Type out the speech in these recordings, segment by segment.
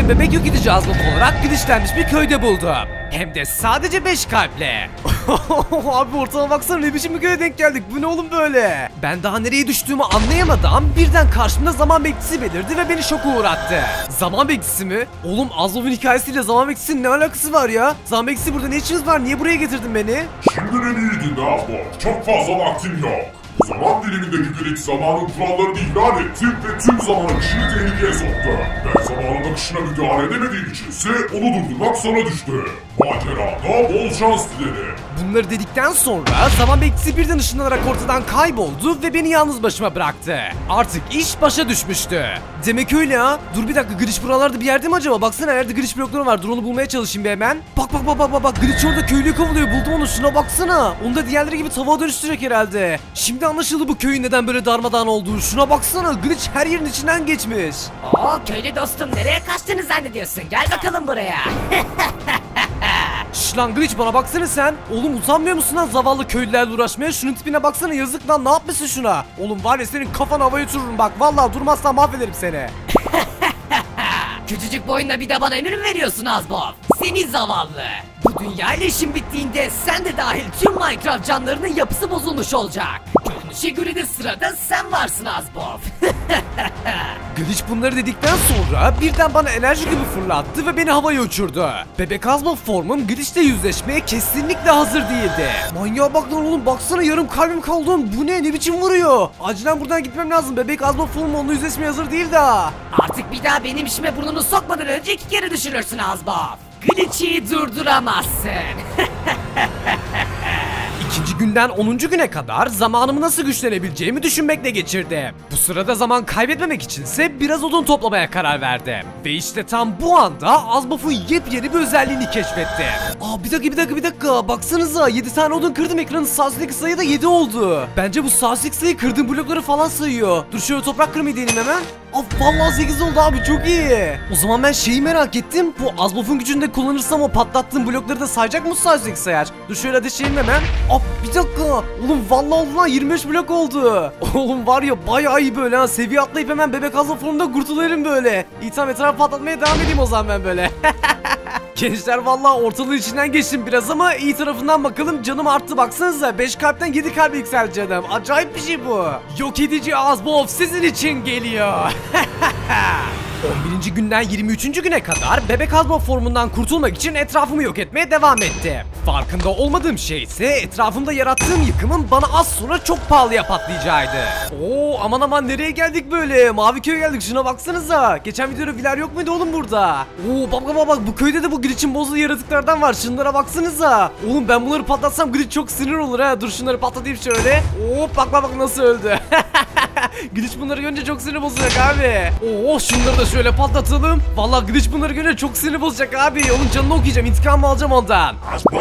bebek yok edici azmak olarak glitchlenmiş bir köyde buldum. Hem de sadece 5 kalple. Abi ortama baksana, ne biçim bir köye denk geldik, bu ne oğlum böyle? Ben daha nereye düştüğümü anlayamadım, birden karşımda zaman bekçisi belirdi ve beni şoka uğrattı. Zaman bekçisi mi? Oğlum Azov'un hikayesiyle zaman bekçisinin ne alakası var ya? Zaman bekçisi burada ne işiniz var, niye buraya getirdin beni? Şimdi beni iyi dinle Azbok, çok fazla vaktim yok. Bu zaman dilimindeki glitch zamanın kurallarını ihlal etti ve tüm zaman akışını tehlikeye soktu. Ben zamanın akışına müdahale edemediğim içinse onu durdurmak sana düştü. Macerada bol şans dilerim. Bunları dedikten sonra zaman bekçisi birden ışınlanarak ortadan kayboldu ve beni yalnız başıma bıraktı. Artık iş başa düşmüştü. Demek öyle ha. Dur bir dakika, glitch buralarda bir yerde mi acaba? Baksana, yerde glitch blokları var. Dur onu bulmaya çalışayım bir hemen. Bak glitch orada köylüyü kovalıyor. Buldum onu, şuna baksana. Onu da diğerleri gibi tavuğa dönüştürecek herhalde. Şimdi anlaşıldı bu köyün neden böyle darmadağın olduğu. Şuna baksana, glitch her yerin içinden geçmiş. Oo köylü dostum, nereye kaçtığını zannediyorsun? Gel bakalım buraya. Şş lan glitch, bana baksana sen. Oğlum utanmıyor musun lan zavallı köylülerle uğraşmaya? Şunun tipine baksana, yazık lan, ne yapmışsın şuna? Oğlum var ya, senin kafan havaya uçururum bak. Vallahi durmazsan mahvederim seni. Küçücük boyunla bir de bana emir mi veriyorsun Azbov? Seni zavallı. Bu dünya ile işin bittiğinde sen de dahil tüm Minecraft canlarının yapısı bozulmuş olacak. Görünüşe göre de sırada sen varsın Azbov. Glitch bunları dedikten sonra birden bana enerji gibi fırlattı ve beni havaya uçurdu. Bebek Azma formum Glitch'le yüzleşmeye kesinlikle hazır değildi. Manyağa bak lan oğlum, baksana yarım kalbim kaldı. Bu ne biçim vuruyor? Acilen buradan gitmem lazım. Bebek Azma formum onunla yüzleşmeye hazır değil daha. Artık bir daha benim işime burnunu sokmadan önce 2 kere düşünürsün Azbov. Glitch'i durduramazsın. İkinci günden 10. güne kadar zamanımı nasıl güçlenebileceğimi düşünmekle geçirdim. Bu sırada zaman kaybetmemek içinse biraz odun toplamaya karar verdim. Ve işte tam bu anda Azbof'un yepyeni bir özelliğini keşfettim. Aa bir dakika baksanıza, 7 tane odun kırdım, ekranın sağ üstteki sayı da 7 oldu. Bence bu sağ üstteki sayı kırdığım blokları falan sayıyor. Dur şöyle toprak kırmayı deneyim hemen. Vallahi 8 oldu abi, çok iyi. O zaman ben şeyi merak ettim. Bu Azbof'un gücünü de kullanırsam o patlattığım blokları da sayacak mı sağ üstteki sayar? Dur şöyle ateşleyeyim hemen. Bir dakika. Oğlum vallahi oldu lan, 25 blok oldu. Oğlum var ya, bayağı iyi böyle ha. Seviye atlayıp hemen bebek Azbof formunda kurtulurum böyle. İyi tamam, etrafı patlatmaya devam edeyim o zaman ben böyle. Gençler vallahi ortalığı içinden geçtim biraz ama iyi tarafından bakalım, canım arttı baksanıza. 5 kalpten 7 kalp yükseldi canım. Acayip bir şey bu. Yok edici Azbof sizin için geliyor. 11. günden 23. güne kadar bebek Azbof formundan kurtulmak için etrafımı yok etmeye devam ettim. Farkında olmadığım şey ise etrafımda yarattığım yıkımın bana az sonra çok pahalıya patlayacağıydı. Aman nereye geldik böyle? Mavi köye geldik, şuna baksanıza. Geçen videoda vilar yok muydu oğlum burada? Bak bu köyde de bu glitch'in bozduğu yaratıklardan var, şunlara baksanıza. Oğlum ben bunları patlatsam glitch çok sinir olur ha. Dur şunları patlatayım şöyle. Bak nasıl öldü. Glitch bunları görünce çok sinir bozacak abi. Şunları da şöyle patlatalım. Vallahi glitch bunları görünce çok sinir bozacak abi. Onun canını okuyacağım, intikamımı alacağım ondan.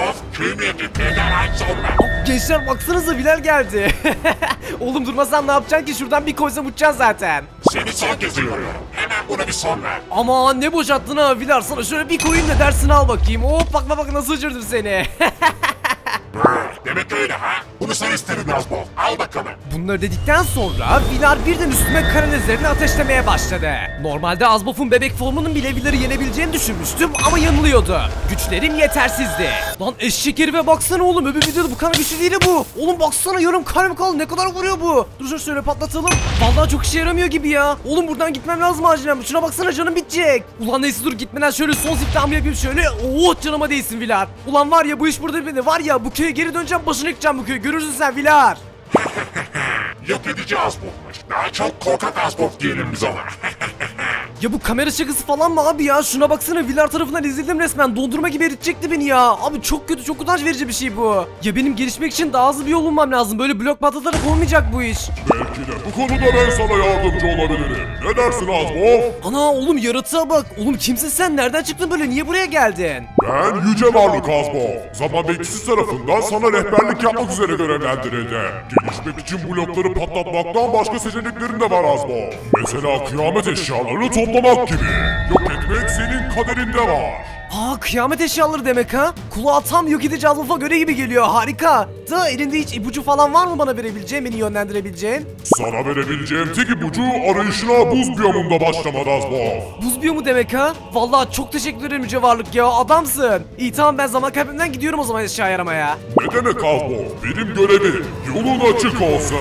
Gençler baksanıza, Bilal geldi. Oğlum durmasam ne yapacaksın ki? Şuradan bir koysam uçacaksın zaten. Seni son kez uyarıyorum. Hemen buna bir son ver. Aman ne boşalttın ha Bilal, sana şöyle bir koyayım da dersini al bakayım. Bak nasıl uçurdum seni. Demek öyle ha? Bunu sen istedin Azbol. Al bakalım. Bunları dedikten sonra Vilar birden üstüme kara lazerini ateşlemeye başladı. Normalde Azbof'un bebek formunun bile Vilar'ı yenebileceğini düşünmüştüm ama yanılıyordu. Güçlerim yetersizdi. Lan eşek herife baksana oğlum, öbür videoda bu kadar güçlü değil bu. Oğlum baksana, yarım kalbim kaldı, ne kadar vuruyor bu. Dur şöyle patlatalım. Vallahi çok işe yaramıyor gibi ya. Oğlum buradan gitmem lazım acilen. Şuna baksana, canım bitecek. Ulan neyse dur, gitmeden şöyle son ziptamı yapayım şöyle. Canıma değsin Vilar. Ulan var ya, bu iş burada beni var ya, bu köye geri döneceğim, başına yıkacağım bu köyü, görürsün sen Vilar. Yok edici Azbof'muş. Daha çok korkak Azbof diyelim biz ona. Ya bu kamera şakası falan mı abi ya? Şuna baksana, Vilar tarafından ezildim resmen. Dondurma gibi eritecekti beni ya. Abi çok kötü, çok utanç verici bir şey bu. Ya benim gelişmek için daha hızlı bir yol bulmam lazım. Böyle blok patlatarak olmayacak bu iş. Belki de bu konuda ben sana yardımcı olabilirim. Ne dersin Azbof? Ana oğlum, yaratığa bak. Oğlum kimsin sen? Nereden çıktın böyle? Niye buraya geldin? Ben yüce varlık Azbof. Zaman bekçisi tarafından sana rehberlik yapmak üzere görevlendirildi. Gelişmek için blokları patlatmaktan başka seçeneklerin de var Azbof. Mesela kıyamet eşyalarını toplamak gibi. Yok etmek senin kaderinde var. Kıyamet eşyaları demek ha? Kulağa tam yok edici azmafa göre gibi geliyor, harika. Da elinde hiç ipucu falan var mı bana verebileceğin, beni yönlendirebileceğin? Sana verebileceğim tek ipucu arayışına buz biyomunda başlamadı Azbaf. Buz biyomu demek ha? Vallahi çok teşekkür ederim Yüce Varlık ya, adamsın. İyi tamam, ben zaman kaybımdan gidiyorum o zaman eşya aramaya. Ne demek Azbaf? Benim görevim yolun açık olsun.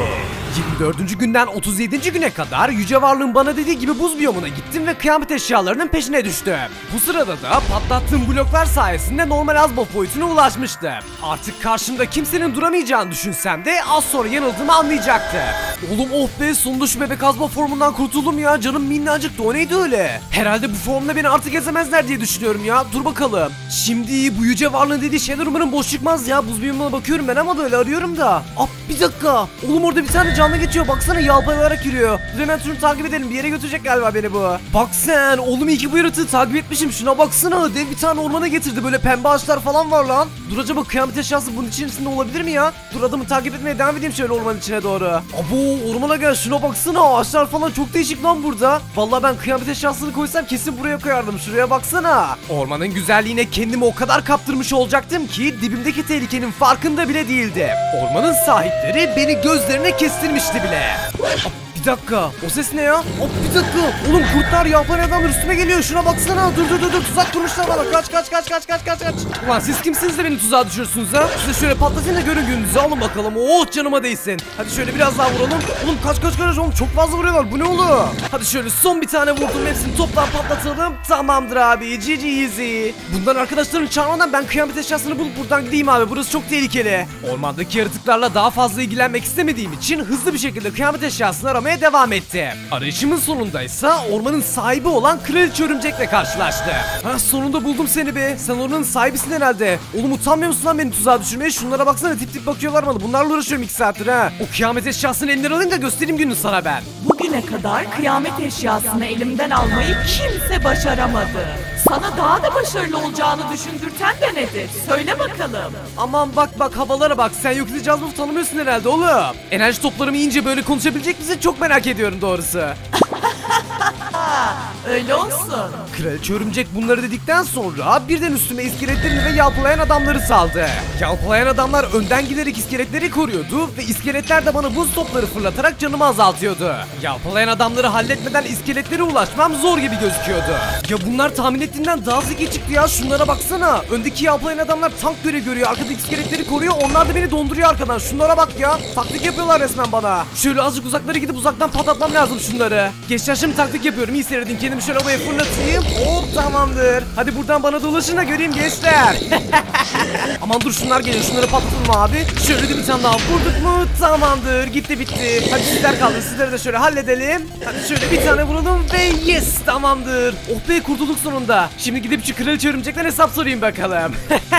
24. günden 37. güne kadar Yüce Varlığın bana dediği gibi buz biyomuna gittim ve kıyamet eşyalarının peşine düştüm. Bu sırada da patlattığım bloklar sayesinde normal Azbaf boyutuna ulaşmıştım. Artık karşımda kimsenin duramayacağını düşünsem de az sonra yanıldığımı anlayacaktı. Oğlum oh be, sonunda şu bebek Azbaf formundan kurtuldum ya, canım minnacıktı, o neydi öyle? Herhalde bu formla beni artık ezemezler diye düşünüyorum ya, dur bakalım. Şimdi bu Yüce Varlığın dediği şeyler umarım boş çıkmaz ya, buz biyomuna bakıyorum ben ama böyle arıyorum da. Bir dakika, oğlum orada bir tane canlı geçiyor, baksana, yalpalayarak yürüyor. Dur hemen şunu takip edelim, bir yere götürecek galiba beni bu. Bak sen oğlum, iyi ki bu yaratığı takip etmişim, şuna baksana, dev bir tane ormana getirdi, böyle pembe ağaçlar falan var lan. Dur acaba kıyamet eşyası bunun içerisinde olabilir mi ya? Dur adamı takip etmeye devam edeyim şöyle ormanın içine doğru. Abo ormana gel, şuna baksana, ağaçlar falan çok değişik lan burada. Vallahi ben kıyamet eşyasını koysam kesin buraya koyardım, şuraya baksana. Ormanın güzelliğine kendimi o kadar kaptırmış olacaktım ki dibimdeki tehlikenin farkında bile değildim. Ormanın sahipleri beni gözlerine kestirmişti bile. Bir dakika, o ses ne ya? Bir dakika, oğlum kurtlar yalpalayan adamlar üstüme geliyor, şuna baksana. Dur, tuzak kurmuşlar bana, kaç. Ulan siz kimsiniz de beni tuzağa düşürsünüz ha? Size şöyle patlatayım da görün gününüzü, alın bakalım. Oh canıma değsin. Hadi şöyle biraz daha vuralım. Oğlum kaç oğlum, çok fazla vuruyorlar, bu ne oğlum? Hadi şöyle son bir tane vurdum, hepsini toplam patlatalım. Tamamdır abi, GG easy. Bundan arkadaşlarını çağırmadan ben kıyamet eşyasını bulup buradan gideyim abi, burası çok tehlikeli. Ormandaki yaratıklarla daha fazla ilgilenmek istemediğim için hızlı bir şekilde kıyamet eşyasını aramaya devam ettim. Arayışımın sonundaysa ormanın sahibi olan Kraliçe Örümcek'le karşılaştım. Sonunda buldum seni be. Sen oranın sahibisin herhalde. Oğlum utanmıyor musun lan beni tuzağa düşürmeye? Şunlara baksana, tip bakıyorlar bana. Bunlarla uğraşıyorum 2 saattir ha. O kıyamet eşyasını elimden alayım da göstereyim gününü sana ben. Bugüne kadar kıyamet eşyasını elimden almayı kimse başaramadı. Sana daha da başarılı olacağını düşündürten de nedir? Söyle bakalım. Aman bak havalara bak. Sen yok edici azmafı tanımıyorsun herhalde oğlum. Enerji toplarımı yiyince böyle konuşabilecek misin? Çok merak ediyorum doğrusu. Öyle olsun. Kraliçe Örümcek bunları dedikten sonra birden üstüme iskeletlerini ve yalpalayan adamları saldı. Yalpalayan adamlar önden giderek iskeletleri koruyordu ve iskeletler de bana buz topları fırlatarak canımı azaltıyordu. Yalpalayan adamları halletmeden iskeletlere ulaşmam zor gibi gözüküyordu. Ya bunlar tahmin ettiğimden daha zeki çıktı ya, şunlara baksana. Öndeki yalpalayan adamlar tank görevi görüyor, arkadaki iskeletleri koruyor, onlar da beni donduruyor arkadan. Şunlara bak ya, taktik yapıyorlar resmen bana. Şöyle azıcık uzaklara gidip uzaktan patlatmam lazım şunları. Gençler şimdi taktik yapıyorum, iyi seyredin, kendimi şöyle havaya fırlatayım. Hop tamamdır. Hadi buradan bana dolaşın da göreyim gençler. Aman dur, şunlar geliyor, şunları patlatalım abi. Şöyle de bir tane daha vurduk mu tamamdır, gitti bitti. Hadi sizler kaldı, sizleri de şöyle halledelim. Hadi şöyle bir tane vuralım ve yes tamamdır. Oh be, kurtulduk sonunda. Şimdi gidip şu Kraliçe Örümcek'ten hesap sorayım bakalım.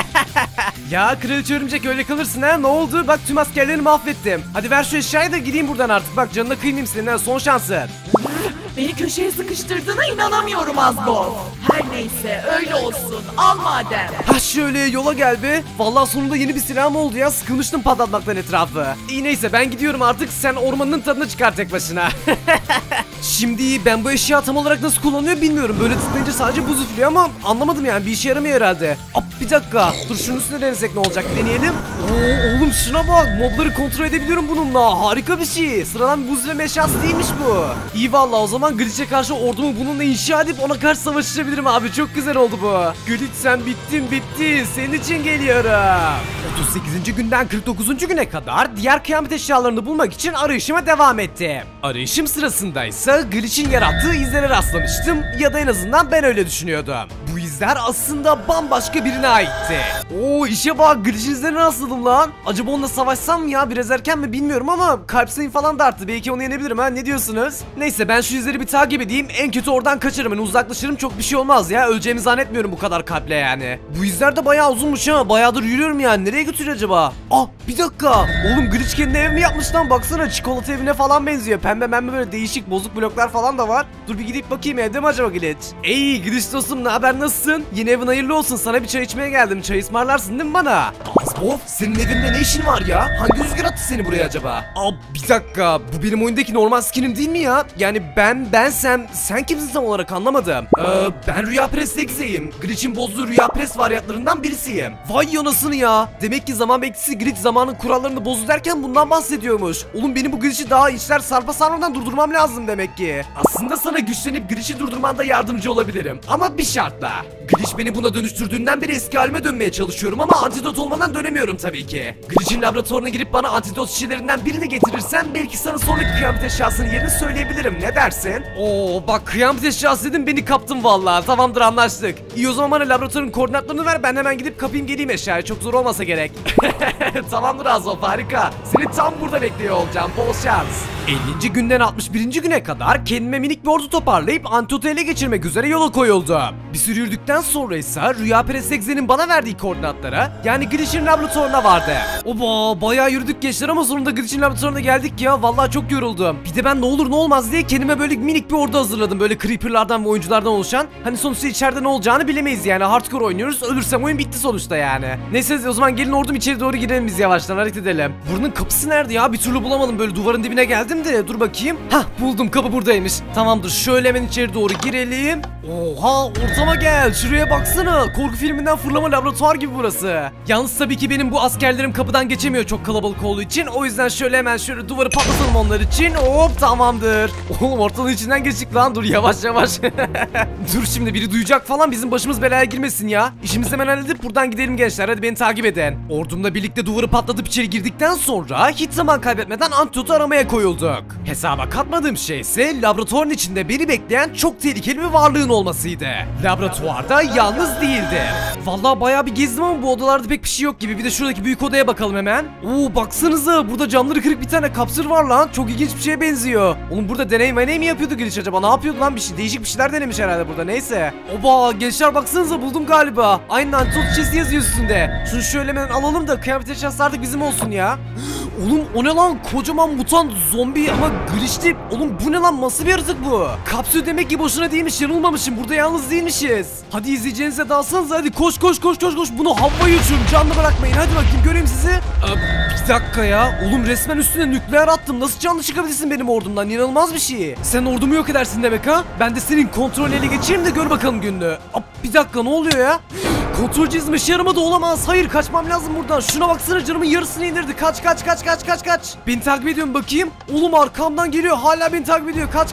Ya Kraliçe Örümcek öyle kalırsın ha, ne oldu? Bak tüm askerlerini mahvettim. Hadi ver şu eşyayı da gideyim buradan artık. Bak canına kıymayayım senin ha, son şansın. Beni köşeye sıkıştırdığına inanamıyorum Azbol. Her neyse öyle olsun, al madem. Şöyle yola gel be. Vallahi sonunda yeni bir silahım oldu ya, sıkılmıştım patlatmaktan etrafı. İyi neyse ben gidiyorum artık, sen ormanın tadını çıkar tek başına. Şimdi ben bu eşya tam olarak nasıl kullanılıyor bilmiyorum. Böyle tıklayınca sadece buz üflüyor ama anlamadım yani, bir işe yaramıyor herhalde. Bir dakika, dur şunun üstüne denesek ne olacak, deneyelim. Oğlum şuna bak, mobları kontrol edebiliyorum bununla, harika bir şey. Sıradan bir buz üfleme eşyası değilmiş bu. İyi vallahi, o zaman Glitch'e karşı ordumu bununla inşa edip ona karşı savaşabilirim abi, çok güzel oldu bu. Glitch sen bittin bitti, senin için geliyorum. 38. günden 49. güne kadar diğer kıyamet eşyalarını bulmak için arayışıma devam ettim. Arayışım sırasındaysa Glitch'in yarattığı izlere rastlamıştım, ya da en azından ben öyle düşünüyordum. Bu izler aslında bambaşka birine aitti. İşe bak, Glitch'in izlerine rastladım lan. Acaba onunla savaşsam mı ya, biraz erken mi bilmiyorum ama kalp sayım falan da arttı, belki onu yenebilirim ha, ne diyorsunuz? Neyse ben şu izleri bir takip edeyim, en kötü oradan kaçarım, hani uzaklaşırım, çok bir şey olmaz ya, öleceğimi zannetmiyorum bu kadar kalple yani. Bu izler de bayağı uzunmuş ha, bayağıdır yürüyorum yani, nereye götürüyor acaba? Bir dakika, oğlum Glitch kendi ev mi yapmış lan, baksana çikolata evine falan benziyor, pembe böyle değişik bozuk bloklar falan da var. Dur bir gidip bakayım, evde mi acaba Glitch? Ey Glitch dostum, ne haber, nasılsın? nasılsın? Yeni evin hayırlı olsun. Sana bir çay içmeye geldim. Çay ısmarlarsın değil mi bana? Azbof, senin evinde ne işin var ya? Hangi rüzgar attı seni buraya acaba? Aa, bir dakika. Bu benim oyundaki normal skinim değil mi ya? Yani bensem sen kimsin tam olarak anlamadım. Ben Rüya Pres Exe'yim. Glitch'in bozduğu Rüya Pres varyantlarından birisiyim. Vay yanasını ya. Demek ki zaman bekçisi glitch zamanın kurallarını bozdu derken bundan bahsediyormuş. Oğlum benim bu glitch'i daha içler sarpa sarmadan durdurmam lazım demek ki. Aslında sana güçlenip Glitch'i durdurmanda yardımcı olabilirim. Ama bir şartla. Glitch beni buna dönüştürdüğünden beri eski halime dönmeye çalışıyorum ama antidot olmadan dönemiyorum tabii ki. Glitch'in laboratuvarına girip bana antidot şişelerinden birini getirirsen belki sana sonraki kıyamet eşyasının yerini söyleyebilirim. Ne dersin? Oo bak kıyamet eşyası dedim beni kaptın vallahi. Tamamdır anlaştık. İyi o zaman bana laboratuvarın koordinatlarını ver, ben hemen gidip kapayım geleyim eşyayı. Çok zor olmasa gerek. Tamamdır Azov, harika. Seni tam burada bekliyor olacağım. Bol şans. 50. günden 61. güne kadar kendime minik bir ordu toparlayıp Antidot'u ele geçirmek üzere yola koyuldu. Bir sürü yürüdükten sonra ise Rüya Pres Exe'nin bana verdiği koordinatlara, yani Glitch'in laboratuvarına vardı. Oba bayağı yürüdük gençler ama sonunda Glitch'in laboratuvarına geldik ya. Vallahi çok yoruldum. Bir de ben ne olur ne olmaz diye kendime böyle minik bir ordu hazırladım. Böyle creeperlardan ve oyunculardan oluşan. Hani sonuçta içeride ne olacağını bilemeyiz yani. Hardcore oynuyoruz. Ölürsem oyun bitti sonuçta yani. Neyse o zaman gelin ordum içeri doğru girelim biz yavaştan, hareket edelim. Buranın kapısı nerede ya? Bir türlü bulamadım. Böyle duvarın dibine geldim de dur bakayım. Hah buldum, kapı buradaymış. Tamamdır, şöyle hemen içeri doğru girelim. Oha ortama gel, şuraya baksana. Korku filminden fırlama laboratuvar gibi burası. Yalnız tabii ki benim bu askerlerim kapıdan geçemiyor çok kalabalık olduğu için. O yüzden şöyle hemen şöyle duvarı patlatalım onlar için. Hop tamamdır. Oğlum ortalığın içinden geçtik lan, dur yavaş yavaş. Dur şimdi biri duyacak falan, bizim başımız belaya girmesin ya. İşimizi hemen halledip buradan gidelim gençler, hadi beni takip edin. Ordumla birlikte duvarı patlatıp içeri girdikten sonra hiç zaman kaybetmeden Antidot'u aramaya koyulduk. Hesaba katmadığım şey ise laboratuvarın içinde beni bekleyen çok tehlikeli bir varlığın olmasıydı. Laboratuvarda yalnız değildi. Vallahi bayağı bir gezdim ama bu odalarda pek bir şey yok gibi. Bir de şuradaki büyük odaya bakalım hemen. Oo baksanıza, burada camları kırık bir tane kapsül var lan. Çok ilginç bir şeye benziyor. Oğlum burada deney mi yapıyordu Glitch acaba? Ne yapıyordu lan? Bir şey değişik bir şeyler denemiş herhalde burada. Neyse. Oba gençler baksanıza, buldum galiba. Aynen Antidot şişesi yazıyor üstünde. Şunu şöyle hemen alalım da kıyamet eşyası artık bizim olsun ya. Oğlum o ne lan? Kocaman mutant zombi ama Glitch'li. Oğlum bu ne lan? Nasıl bir yaratık bu? Kapsül demek ki boşuna değilmiş, yanılmamışım. Burada yalnız değilmişiz. Hadi izleyeceğinize dalsanız, hadi koş. Bunu havaya uçurun, canlı bırakmayın. Hadi bakayım göreyim sizi. Bir dakika ya. Oğlum resmen üstüne nükleer attım. Nasıl canlı çıkabilirsin benim ordumdan? İnanılmaz bir şey. Sen ordumu yok edersin demek ha? Ben de senin kontrolü ele geçireyim de gör bakalım gününü. Bir dakika ne oluyor ya? Kontrol cihazım işe yaramadı, olamaz. Hayır kaçmam lazım buradan. Şuna baksana, canımın yarısını indirdi. Kaç. Beni takip ediyorum bakayım. Oğlum arkamdan geliyor, hala beni takip ediyor. Kaç.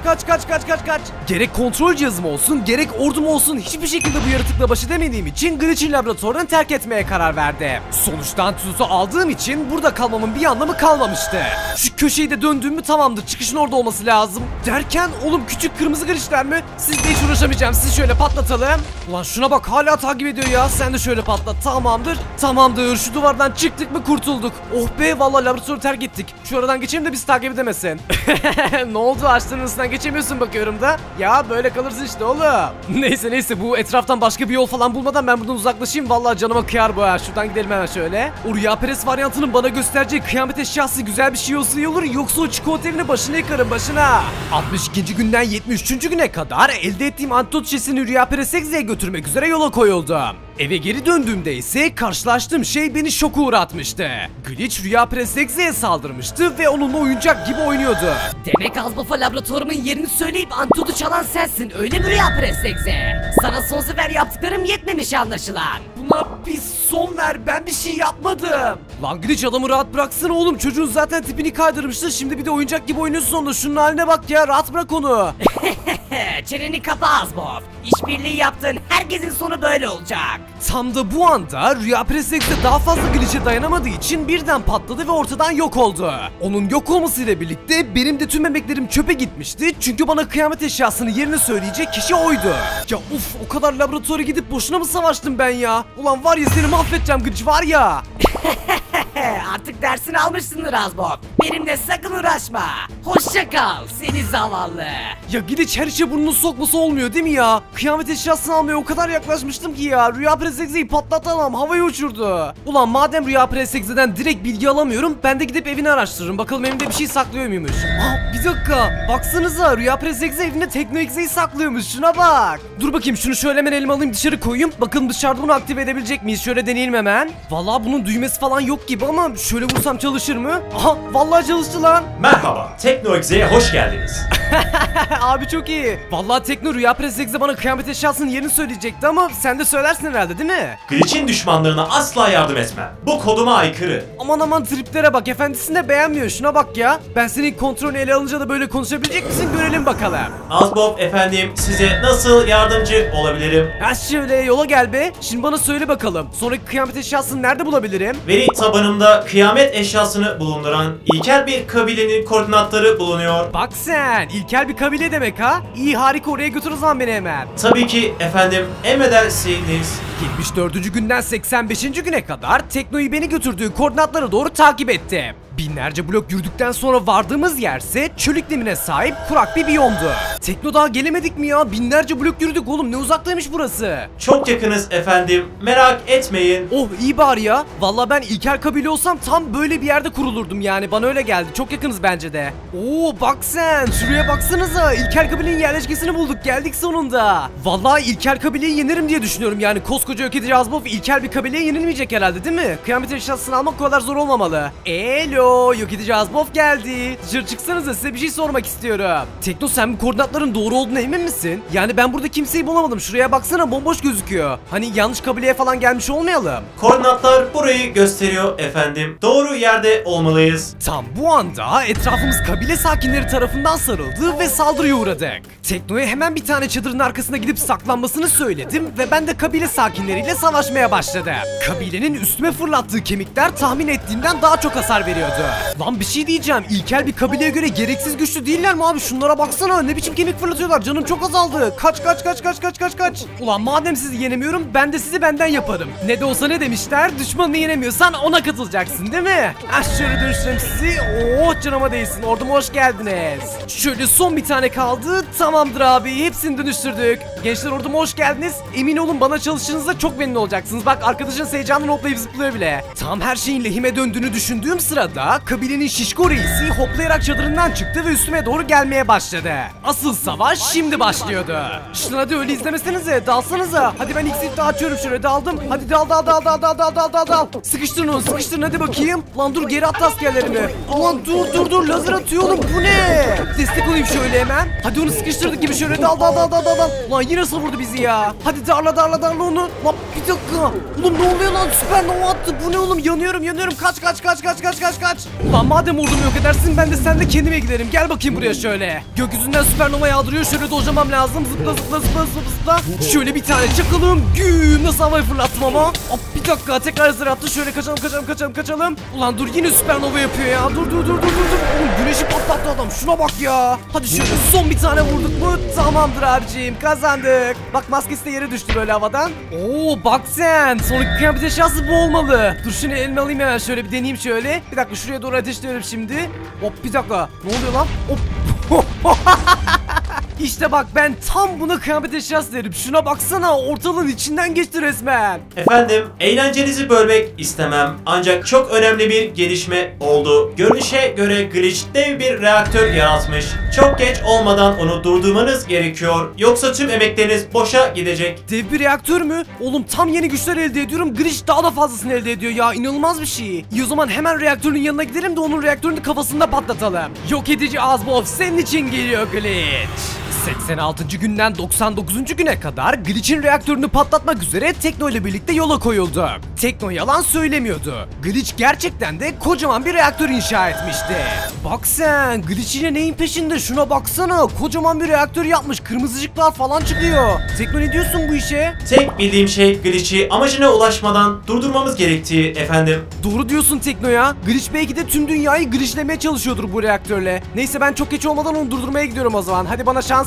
Gerek kontrol cihazım olsun gerek ordum olsun hiçbir şekilde bu yaratıkla baş edemediğim için Glitch'in laboratuvarını terk etmeye karar verdim. Sonuçta Antidot'u aldığım için burada kalmamın bir anlamı kalmamıştı. Şu köşeyi de döndüğümü tamamdır, çıkışın orada olması lazım. Derken oğlum küçük kırmızı Glitch'ler mi? Sizle hiç uğraşamayacağım, sizi şöyle patlatalım. Ulan şuna bak, hala takip ediyor ya. Sen de şöyle patlat. Tamamdır. Şu duvardan çıktık mı kurtulduk. Oh be, vallahi laboratuvarı terk ettik. Şu aradan geçeyim de bizi takip edemesin. Ne oldu, ağaçların arasından geçemiyorsun bakıyorum da. Ya böyle kalırsın işte oğlum. Neyse bu etraftan başka bir yol falan bulmadan ben buradan uzaklaşayım. Vallahi canıma kıyar bu ha. Şuradan gidelim hemen şöyle. O Rüya Pres varyantının bana göstereceği kıyamet eşyası güzel bir şey olsa iyi olur. Yoksa o çikolata evine başına yıkarım başına. 62. günden 73. güne kadar elde ettiğim Antidot şişesini Rüya Pres Exe'ye götürmek üzere yola koyuldum. Eve geri döndüğümde ise karşılaştığım şey beni şoka uğratmıştı. Glitch Rüya Pres Exe'ye saldırmıştı ve onunla oyuncak gibi oynuyordu. Demek Azbof'a laboratuvarımın yerini söyleyip Antidot'u çalan sensin, öyle mi Rüya Pres Exe? Sana son sefer yaptıklarım yetmemiş anlaşılan. Buna bir son ver, ben bir şey yapmadım. Lan Glitch adamı rahat bıraksana oğlum, çocuğun zaten tipini kaydırmıştı, şimdi bir de oyuncak gibi oynuyorsun onda. Şunun haline bak ya, rahat bırak onu. Çeneni kapa Azbof. İşbirliği yaptığın herkesin sonu böyle olacak. Tam da bu anda Rüya Pres Exe daha fazla Glitch'e dayanamadığı için birden patladı ve ortadan yok oldu. Onun yok olmasıyla birlikte benim de tüm emeklerim çöpe gitmişti, çünkü bana kıyamet eşyasının yerini söyleyecek kişi oydu. Ya uf, o kadar laboratuvara gidip boşuna mı savaştım ben ya? Ulan var ya, seni mahvedeceğim Glitch, var ya. Artık dersini almışsındır Azbok. Benimle sakın uğraşma. Hoşça kal seni zavallı. Ya Glitch her işe burnunu sokması olmuyor değil mi ya? Kıyamet eşyasını almaya o kadar yaklaşmıştım ki ya. Rüya Presex'i patlatamam, havaya uçurdu. Ulan madem Rüya Presex'den direkt bilgi alamıyorum, ben de gidip evini araştırırım. Bakalım evinde bir şey saklıyor muymuş? Bir dakika, baksanıza Rüya Presex'i evinde Tekno X'yi saklıyormuş, şuna bak. Dur bakayım, şunu şöyle hemen elime alayım, dışarı koyayım. Bakalım dışarıda bunu aktive edebilecek miyiz? Şöyle deneyelim hemen. Vallahi bunun düğmesi falan yok gibi ama şöyle vursam çalışır mı? Aha, vallahi çalıştı lan. Merhaba, Teknoexe'ye hoş geldiniz. Abi çok iyi. Vallahi Tekno Rüya Presex'e bana kıyamet eşyasının yerini söyleyecekti ama sen de söylersin herhalde değil mi? Glitch'in düşmanlarına asla yardım etmem. Bu koduma aykırı. Aman aman triplere bak, efendisini de beğenmiyor, şuna bak ya. Ben senin kontrolünü ele alınca da böyle konuşabilecek misin görelim bakalım. Azbov efendim, size nasıl yardımcı olabilirim? Ha şöyle yola gel be. Şimdi bana söyle bakalım. Sonraki kıyamet eşyasını nerede bulabilirim? Veri tabanımda kıyamet eşyasını bulunduran ilkel bir kabilenin koordinatları bulunuyor. Bak sen, ilkel bir kabile demek ha. İyi, harika, oraya götür o zaman beni hemen. Tabii ki efendim, emredersiniz. 74. günden 85. güne kadar Tekno'yu beni götürdüğü koordinatlara doğru takip etti. Binlerce blok yürüdükten sonra vardığımız yerse çöl iklimine sahip kurak bir biyomdu. Tekno daha gelemedik mi ya? Binlerce blok yürüdük oğlum, ne uzaktaymış burası. Çok yakınız efendim, merak etmeyin. Oh iyi bari ya. Vallahi ben ilkel kabile olsam tam böyle bir yerde kurulurdum yani, bana öyle geldi. Çok yakınız bence de. Oo bak sen, şuraya baksanıza. İlkel kabilenin yerleşkesini bulduk, geldik sonunda. Vallahi ilkel kabileyi yenerim diye düşünüyorum yani. Koskoca yok edici Azbov ilkel bir kabileye yenilmeyecek herhalde değil mi? Kıyamet eşyasını almak o kadar zor olmamalı. Elo, yok edici Azbov geldi. Dışarı çıksanıza, size bir şey sormak istiyorum. Tekno, sen bu koordinatların doğru olduğuna emin misin? Yani ben burada kimseyi bulamadım. Şuraya baksana, bomboş gözüküyor. Hani yanlış kabileye falan gelmiş olmayalım. Koordinatlar burayı gösteriyor efendim. Doğru yerde olmalıyız. Tam bu anda etrafımız kabile sakinleri tarafından sarıldı ve saldırıya uğradık. Tekno'ya hemen bir tane çadırın arkasına gidip saklanmasını söyledim ve ben de kabile sakinleriyle savaşmaya başladım. Kabilenin üstüme fırlattığı kemikler tahmin ettiğimden daha çok hasar veriyordu. Lan bir şey diyeceğim, ilkel bir kabileye göre gereksiz güçlü değiller mi abi? Şunlara baksana, ne biçim kemik fırlatıyorlar, canım çok azaldı. Kaç. Ulan madem sizi yenemiyorum, ben de sizi benden yaparım. Ne de olsa ne demişler, düşmanını yenemiyorsan ona katılacaksın değil mi? Şöyle dönüştüreyim sizi. Oh canıma değsin, orduma hoş geldiniz. Şöyle son bir tane kaldı, tamamdır abi, hepsini dönüştürdük. Gençler, orduma hoş geldiniz. Emin olun bana çalıştığınızda çok memnun olacaksınız. Bak arkadaşın heyecanla hoplayıp zıplıyor bile. Tam her şeyin lehime döndüğünü düşündüğüm sırada kabilenin şişko reisi hoplayarak çadırından çıktı ve üstüme doğru gelmeye başladı. Asıl savaş şimdi başlıyordu. Şunu hadi öyle izlemesenize, dalsanıza. Hadi ben X'yi açıyorum, şöyle daldım. Hadi dal. Sıkıştırın hadi bakayım. Lan dur, geri at askerlerimi. Aman dur lazer atıyor oğlum, bu ne? Destek olayım şöyle hemen. Hadi onu sıkıştırdık gibi, şöyle dal. Lan yine savurdu bizi ya. Hadi darla onu. Lan bir dakika. Oğlum ne oluyor lan, süpernova attı. Bu ne oğlum, yanıyorum. Kaç. Ulan madem ordumu yok edersin, ben de sen de kendime giderim. Gel bakayım buraya şöyle. Gökyüzünden süpernova yağdırıyor, şöyle dojlamam lazım. Zıpla. Şöyle bir tane çakalım. Güm, nasıl havaya fırlattım ama. Bir dakika, tekrar hazır attı. Şöyle kaçalım. Ulan dur, yine süpernova yapıyor ya. Dur. Oğlum güneşi patlattı adam, şuna bak ya. Hadi şöyle son bir tane vurduk mu? Tamamdır abiciğim, kazandık. Bak maskesi de yere düştü böyle havadan. Oo bak sen, sonraki kıyamet eşyası bu olmalı. Dur şunu elime alayım hemen, şöyle bir deneyeyim şöyle. Bir dakika, şuraya doğru ateşliyorum şimdi. Hop bir dakika, ne oluyor lan? Hop. İşte bak, ben tam buna kıyamet eşyası derim. Şuna baksana, ortalığın içinden geçti resmen. Efendim, eğlencenizi bölmek istemem ancak çok önemli bir gelişme oldu. Görünüşe göre Glitch dev bir reaktör yaratmış. Çok geç olmadan onu durdurmanız gerekiyor. Yoksa tüm emekleriniz boşa gidecek. Dev bir reaktör mü? Oğlum tam yeni güçler elde ediyorum. Glitch daha da fazlasını elde ediyor ya. İnanılmaz bir şey. İyi o zaman hemen reaktörün yanına gidelim de onun reaktörünü kafasında patlatalım. Yok edici Azbov senin için geliyor Glitch. 86. günden 99. güne kadar Glitch'in reaktörünü patlatmak üzere Tekno ile birlikte yola koyuldu. Tekno yalan söylemiyordu. Glitch gerçekten de kocaman bir reaktör inşa etmişti. Bak sen, Glitch yine neyin peşinde, şuna baksana, kocaman bir reaktör yapmış, kırmızı ışıklar falan çıkıyor. Tekno ne diyorsun bu işe? Tek bildiğim şey Glitch'i amacına ulaşmadan durdurmamız gerektiği efendim. Doğru diyorsun Tekno ya. Glitch belki de tüm dünyayı glitchlemeye çalışıyordur bu reaktörle. Neyse ben çok geç olmadan onu durdurmaya gidiyorum o zaman. Hadi bana şans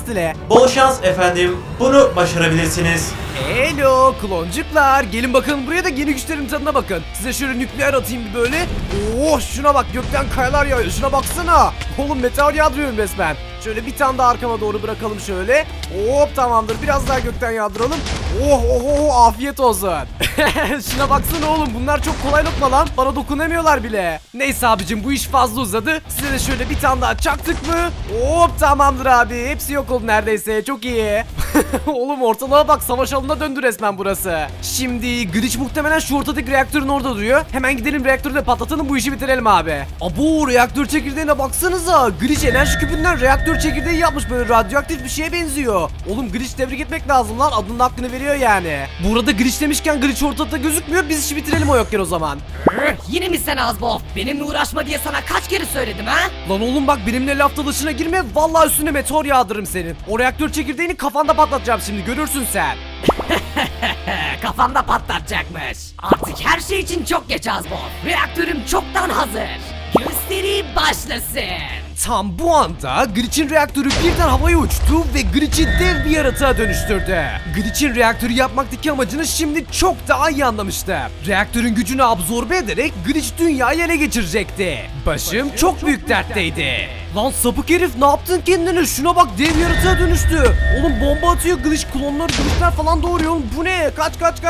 dile. Bol şans efendim. Bunu başarabilirsiniz. Hello kloncuklar. Gelin bakalım buraya da yeni güçlerin tadına bakın. Size şöyle nükleer atayım bir böyle. Oh şuna bak, gökten kayalar yağıyor. Şuna baksana. Oğlum meteor yağdırıyorum resmen. Şöyle bir tane daha arkama doğru bırakalım şöyle. Hop tamamdır. Biraz daha gökten yağdıralım. Oh oh oh afiyet olsun. Şuna baksana oğlum, bunlar çok kolay lokma lan. Bana dokunamıyorlar bile. Neyse abicim, bu iş fazla uzadı. Size de şöyle bir tane daha çaktık mı? Hop tamamdır abi. Hepsi yok oldu neredeyse. Çok iyi. Oğlum ortalığa bak, savaş alanına döndü resmen burası. Şimdi Glitch muhtemelen şu ortadaki reaktörün orada duruyor. Hemen gidelim reaktörü de patlatalım, bu işi bitirelim abi. Abo reaktör çekirdeğine baksanıza. Glitch enerji küpünden reaktör çekirdeği yapmış, böyle radyoaktif bir şeye benziyor. Oğlum Glitch tebrik etmek lazım lan, adının hakkını veriyor yani. Burada Glitch demişken Glitch ortada gözükmüyor, biz işi bitirelim o yokken o zaman. Yine mi sen Azbof? Benimle uğraşma diye sana kaç kere söyledim ha? Lan oğlum bak, benimle laf dalaşına girme, vallahi üstüne meteor yağdırırım senin. O reaktör çekirdeğini kafanda patlatacağım şimdi, görürsün sen. Kafamda patlatacakmış. Artık her şey için çok geç Azbof. Reaktörüm çoktan hazır. Gösteri başlasın. Tam bu anda Glitch'in reaktörü birden havaya uçtu ve Glitch'i dev bir yaratığa dönüştürdü. Glitch'in reaktörü yapmaktaki amacını şimdi çok daha iyi anlamıştı. Reaktörün gücünü absorbe ederek Glitch dünyayı ele geçirecekti. Başım çok büyük dertteydi. Lan sapık herif, ne yaptın kendine? Şuna bak, dev yaratığa dönüştü. Oğlum bomba atıyor, Glitch klonları, Glitch'ler falan doğuruyor oğlum. Bu ne? Kaç.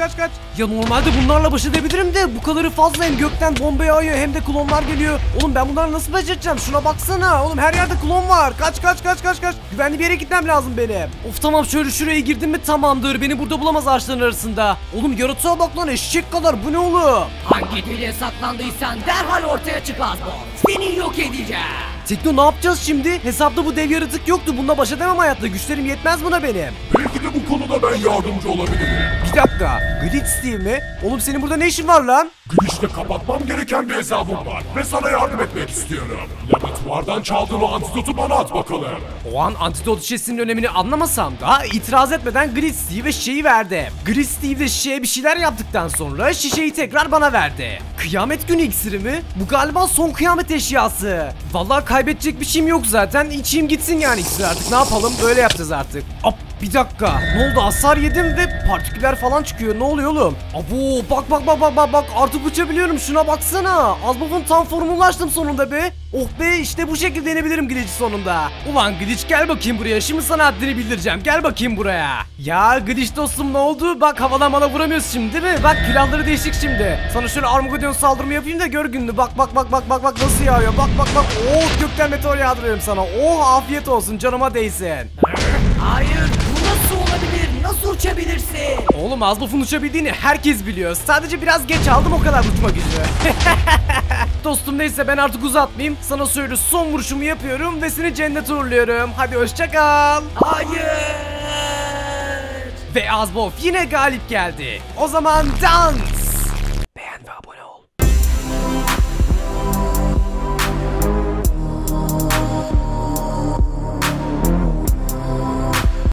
Ya normalde bunlarla baş edebilirim de bu kadarı fazla, hem gökten bomba yağıyor hem de klonlar geliyor. Oğlum ben bunları nasıl becereceğim? Şuna baksana. Oğlum her yerde klon var. Kaç. Güvenli bir yere gitmem lazım benim. Of tamam, şöyle şuraya girdim mi tamamdır. Beni burada bulamaz ağaçların arasında. Oğlum yaratığa bak lan, eşek kadar. Bu ne oğlum? Hangi deliğe saklandıysan derhal ortaya çık Azbof. Seni yok edeceğim. Tekno, ne yapacağız şimdi? Hesapta bu dev yaratık yoktu. Bununla baş edemem hayatta. Güçlerim yetmez buna benim. Belki de bu konuda ben yardımcı olabilirim. Bir dakika. Glitch Steve mi? Oğlum senin burada ne işin var lan? Glitch'te kapatmam gereken bir hesabım var ve sana yardım etmek istiyorum. Laboratuvardan çaldığın o antidotu bana at bakalım. O an antidot şişesinin önemini anlamasam da itiraz etmeden Glitch Steve'e şişeyi verdi. Glitch Steve de şişeye bir şeyler yaptıktan sonra şişeyi tekrar bana verdi. Kıyamet günü iksiri mi? Bu galiba son kıyamet eşyası. Vallahi kaybedecek bir şeyim yok zaten. İçeyim gitsin yani iksir artık. Ne yapalım? Böyle yapacağız artık. Hop. Bir dakika, ne oldu? Hasar yedim ve partiküller falan çıkıyor. Ne oluyor oğlum? Abo bak artık uçabiliyorum, şuna baksana. Azbof'un tam formuna ulaştım sonunda be. Oh be, işte bu şekilde yenebilirim Glitch'i sonunda. Ulan Glitch gel bakayım buraya, şimdi sana haddini bildireceğim. Gel bakayım buraya. Ya Glitch dostum, ne oldu? Bak havadan bana vuramıyorsun şimdi değil mi? Bak planları değişik şimdi. Sana şöyle Armageddon saldırımı yapayım da gör gününü. Bak nasıl yağıyor. Bak. Oh gökten meteor yağdırıyorum sana. Oh afiyet olsun, canıma değsin. Hayır, bu nasıl olabilir? Nasıl uçabilirsin? Oğlum Azbof'un uçabildiğini herkes biliyor. Sadece biraz geç aldım o kadar uçma gücü. Dostum neyse, ben artık uzatmayayım. Sana söyle, son vuruşumu yapıyorum ve seni cennete uğurluyorum. Hadi hoşça kal. Hayır. Ve Azbof yine galip geldi. O zaman dans.